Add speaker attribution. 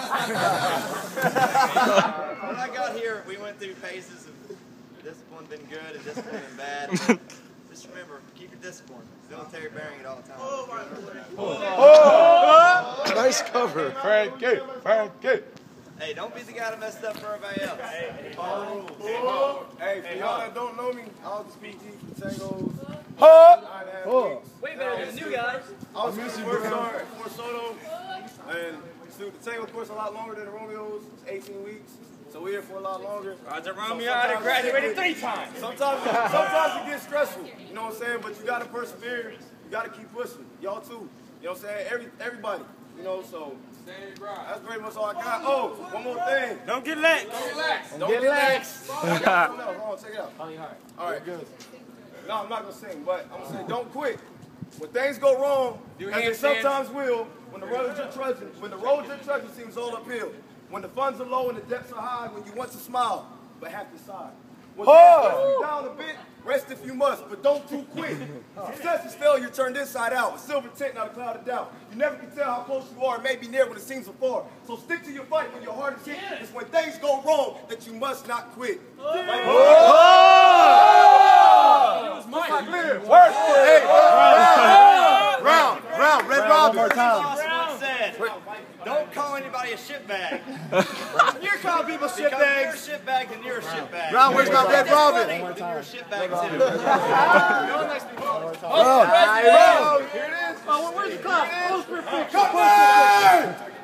Speaker 1: When I got here, we went through phases of discipline been good and discipline been bad. Just remember, keep your discipline. Military bearing at all times.
Speaker 2: Nice cover. Frankie.
Speaker 1: Hey, don't be the guy that messed up for everybody else.
Speaker 3: Hey, for y'all that don't know me, I was the PT for Tangos.
Speaker 4: Way better than the new guys.
Speaker 3: I was the first star at Fort Soto. And the Tango course a lot longer than the Romeos. It's 18 weeks. So we're here for a lot longer.
Speaker 4: Roger Romeo, I done graduated 3 times.
Speaker 3: Sometimes it gets stressful, you know what I'm saying? But you got to persevere. You got to keep pushing. Y'all too. You know what I'm saying? Everybody. You know, so that's pretty much all I got. Oh, one more thing.
Speaker 4: Don't get lax.
Speaker 3: Don't get lax. Hold on, check it out. All right, good. No, I'm not going to sing, but I'm going to say don't quit. When things go wrong, as they sometimes will, when the road you're trudging seems all uphill, when the funds are low and the depths are high, when you want to smile, but have to sigh. When things press you down a bit, rest if you must, but don't too quick. Success is failure turned inside out, a silver tint, not a cloud of doubt. You never can tell how close you are, maybe near when it seems afar. So stick to your fight when your heart is hit. It's when things go wrong that you must not quit.
Speaker 2: Round, Red Robin.
Speaker 1: Said, don't call anybody a shitbag.
Speaker 3: You're calling people
Speaker 1: Because
Speaker 3: shitbags.
Speaker 1: you're a shitbag, then you're a shitbag.
Speaker 2: Round, where's my Red Robin?
Speaker 1: Then you're a shitbag too.
Speaker 3: Here it is.
Speaker 4: Where's the clock?
Speaker 3: Come on!